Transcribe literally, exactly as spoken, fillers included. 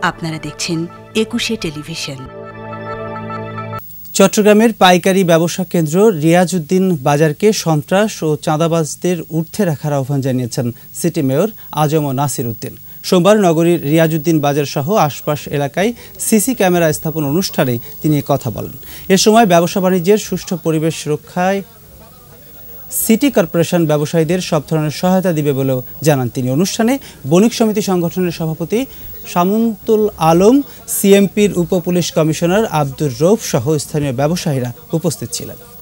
আপনারা দেখছেন একুশে টেলিভিশন। চট্টগ্রামের পাইকারি ব্যবসা কেন্দ্র রিয়াজউদ্দিন বাজারকে সন্ত্রাস ও চাঁদাবাজদের ঊর্ধ্বে রাখার আহ্বান জানিয়েছেন সিটি মেয়র আজম নাসির উদ্দিন। সোমবার নগরীর রিয়াজউদ্দিন বাজার সহ আশপাশ এলাকায় সিসি ক্যামেরা স্থাপন অনুষ্ঠানে তিনি কথা বলেন। এ সময় ব্যবসা বাণিজ্যের সুষ্ঠু পরিবেশ রক্ষায় সিটি কর্পোরেশন ব্যবসায়ীদের সব ধরনের সহায়তা দিবে বলেও জানান তিনি। অনুষ্ঠানে বণিক সমিতি সংগঠনের সভাপতি শামুমতুল আলম, সিএমপির উপ পুলিশ কমিশনার আব্দুর রৌফ সহ স্থানীয় ব্যবসায়ীরা উপস্থিত ছিলেন।